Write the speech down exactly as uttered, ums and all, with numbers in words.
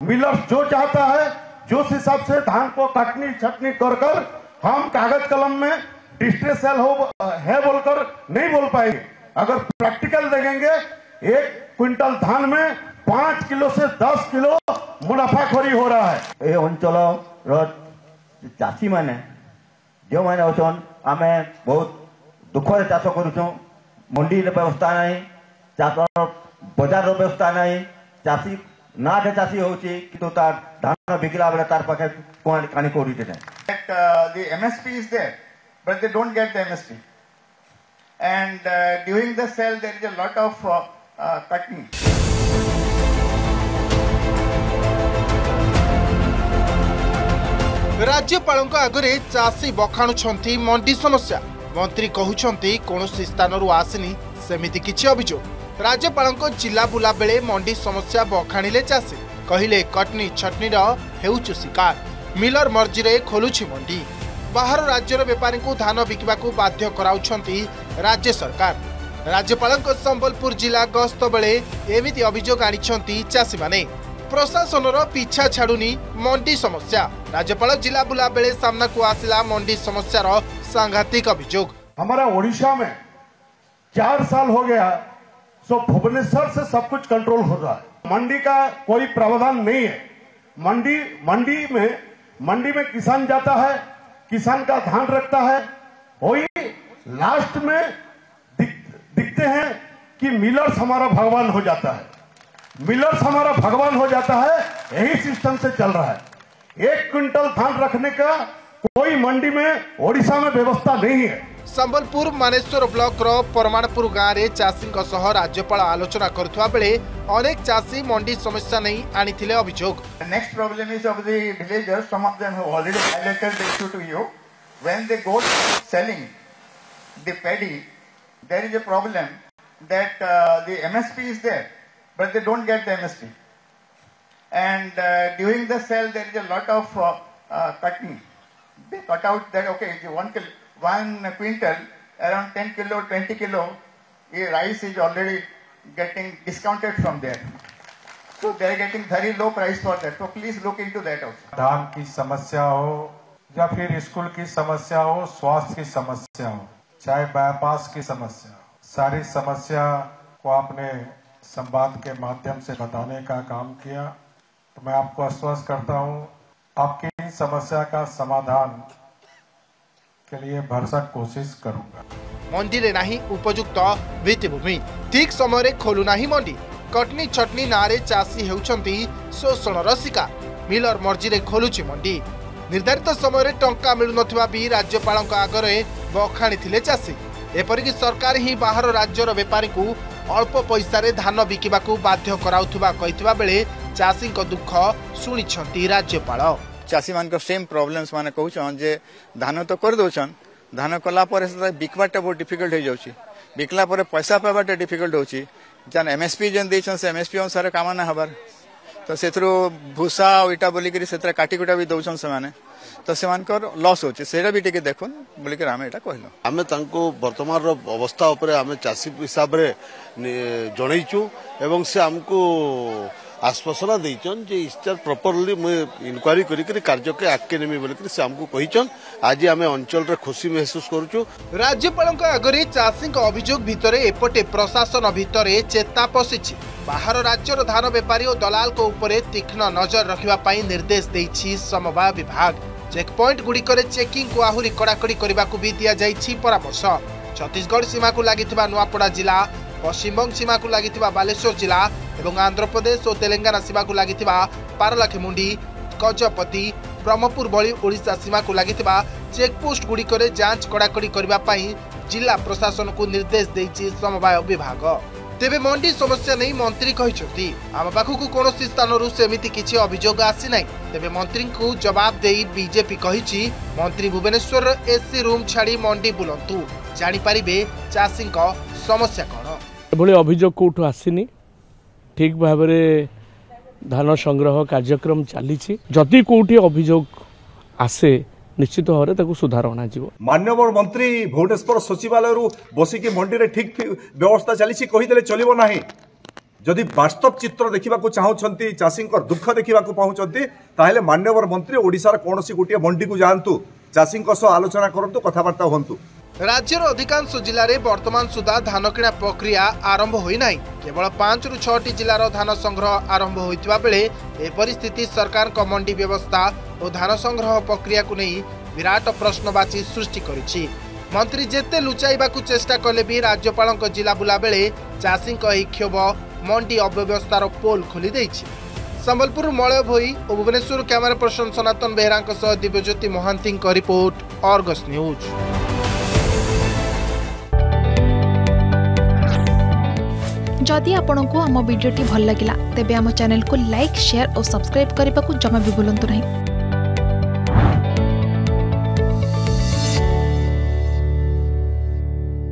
Miller जो चाहता है जिस हिसाब से धान को कटनी छटनी कर कर हम कागज कलम में डिस्ट्रेस सेल हो है बोलकर नहीं बोल पाएंगे। अगर प्रैक्टिकल देखेंगे एक क्विंटल धान में पांच किलो से दस किलो मुनाफाखोरी हो रहा है। ये अंचल चाषी मैंने जो मैंने अचन आम बहुत दुख से चाष करुँ मंडी व्यवस्था ना चाष बजार व्यवस्था ना चाषी नाटे चाषी होची किंतु तार धान बिकला बेले तार पाखे कानी कोड़ी दे the M S P is there but they don't get the M S P and uh, during the sale there is a lot of uh, uh, cutting. राज्यपाल आगे चाषी बखाणुंट मंडी समस्या मंत्री कहते कौन स्थान आसनी सेमिति किछि अभियोग। राज्यपाल जिला बुला बेले मंडी समस्या बखाणिले चाषी कहले कटनी छटनी हेउछु शिकार मिलर मर्जी रे खोलुछि मंडी। बाहर राज्यर बेपारी को धान बिकवा बाध्य कराउछंती राज्य सरकार। राज्यपाल संबलपुर जिला गस्त बेले एमिति अभियोग आनिछंती चाषी माने। प्रशासनर पीछा छाड़ुनी मंडी समस्या। राज्यपाल जिला बुला बेले सामना को आसिला मंडी समस्यार सांघातिक अभियोग। हमारा ओडिशा में चार साल हो गया सो भुवनेश्वर से सब कुछ कंट्रोल हो रहा है। मंडी का कोई प्रावधान नहीं है। मंडी मंडी में मंडी में किसान जाता है, किसान का धान रखता है, वही लास्ट में दिख, दिखते हैं कि मिलर्स हमारा भगवान हो जाता है। मिलर्स हमारा भगवान हो जाता है, यही सिस्टम से चल रहा है। एक क्विंटल धान रखने का कोई मंडी में ओडिशा में व्यवस्था नहीं है। संबलपुर मानेश्वर ब्लॉक रो परमाणपुर गाँव में चाषी राज्यपाल आलोचना करुवा बेले अनेक चाषी मंडी समस्या नहीं आनिथिले अभियोग। Next problem is of the villagers, some of them have already highlighted the issue to you. When they go selling the paddy there is a problem that the M S P is there but they don't get the M S P and uh, during the sale there is a lot of uh, uh, cutting. They cut out that okay one kilo one quintal around ten kilo twenty kilo rice is already getting discounted from there, so they are getting very low price for that. So please look into that also. धान की समस्या हो या फिर school की समस्या हो, स्वास्थ्य की समस्या हो, चाहे बाईपास की समस्या, सारी समस्या को आपने संवाद के माध्यम से बताने का काम किया। तो मैं आपको आश्वस्त करता हूं आपकी समस्या का समाधान के लिए भरसक कोशिश करूंगा। मंडी रे नाही उपयुक्त भित्तिभूमि, ठीक समय खोलु नाही मंडी, कटनी छटनी नारे चाषी हेउछंती शोषणर शिकार। मिलर मर्जी रे खोलुछि मंडी। निर्धारित समय टंका मिलु नथिबा भी राज्यपाल आगे बखाणी थिले चाषी। एपरिक सरकार ही बाहर राज्यर बेपारी को अल्प पैसा रे धान बिकिबा बाध्य कराउथुबा कहितबा बेले चाषी दुख शुणी राज्यपाल। चाषी मान सेम प्रॉब्लम्स माने कहउछन जे धान तो कर दोछन, धान कला पर बिकवाटा बहुत डिफिकल्ट हो जाउछि, बिकला पर पैसा पावाटा डिफिकल्ट होछि। जन M S P जन देछन से M S P अनुसार काम ना हबार, तो सेथरो भूसा इटा बोली करी सेतरा काटी कुटा भी दोछन से माने, तो से मानकर लॉस होछि। सेटा भी टिके देखुन बोली कर हमें एटा कहलो। हमें तांको वर्तमान रो अवस्था ऊपर हमें चाषी हिसाब रे जणैछु एवं से हमको आश्वासन देचन जे इस्टर प्रॉपर्ली मैं इंक्वायरी करी करी कार्य के आके नेमी बोली करी से हमको कहिचन। आज हमें अंचल रे खुशी महसूस करूछु। राज्यपाल आगे चाषी अभियोग भितर एपटे प्रशासन भितर चेता पशिछि। बाहर राज्यर धान बेपारी और दलाल को ऊपर तीक्ष्ण नजर रखिबा पई निर्देश देछि समवाय विभाग। चेक पॉइंट गुड़िकर चेकिंग को आहुरी कड़ाकड़ी करने को भी दि जाइछि परामर्श। छत्तीसगढ़ सीमा को लागिथिबा नुआपड़ा जिला, पश्चिमबंग सीमा को लागिथिबा बालेश्वर जिला एवं आंध्र प्रदेश और तेलंगाना सीमा को लागिथिबा पारलाखेमुंडी, गजपति, ब्रह्मपुर भली ओडिशा सीमा को लागिथिबा चेकपोस्ट गुड़िकर जांच कड़ाकड़ी करने पई जिला प्रशासन को निर्देश देछि समवाय विभाग। तेबे मंडी समस्या नहीं मंत्री कहिसथि आम पाखकु कोनोसी स्थानरु सेमिति किछि अभियोग आसी नै। तेबे मंत्री को जवाब देई बीजेपी कहिछि मंत्री भुवनेश्वर एसी रूम छाड़ी मंडी बुलंतु, जानि परिबे चाषी समस्या कोन। एभली अभियोग कोठु आसीनी, ठीक भाबरे धान संग्रह कार्यक्रम चली। जदि कोठी अभियोग आसे निश्चित भाव में सुधार अणाजी। माननीय मंत्री भुवनेश्वर सचिवालय बसिकी मंडी रे ठीक व्यवस्था चली कहीदे चलो ना। जदि वास्तव चित्र देखा चाहूँगी चाषी दुख देखा पाँच ताहले माननीय मंत्री ओडिशार कौन गोटे मंडी को जातु चाषी आलोचना करूँ कथबार्ता हूँ। राज्यर अधिकांश जिले में वर्तमान सुधा धान किणा प्रक्रिया आरंभ होना केवल पांच रु छह जिलार धान संग्रह आरंभ होता बेले ए परिस्थिति सरकार का मंडी व्यवस्था और धान संग्रह प्रक्रिया को नहीं विराट प्रश्नवाची सृष्टि करिछि। मंत्री जेते लुचाइबा को चेष्टा कले भी राज्यपाल जिला बुला बेले चाषी क्षोभ मंडी अव्यवस्थार पोल खोली देछि। संबलपुर मलय भोई और भुवनेश्वर कैमरा पर्सन सनातन बेहरा सह Dibyajyoti Mohanty report Argus news. जदि आपंक आम भिडी भल लगा तेब आम चैनल को लाइक शेयर और सब्सक्राइब करने को जमा भी भूलु नहीं।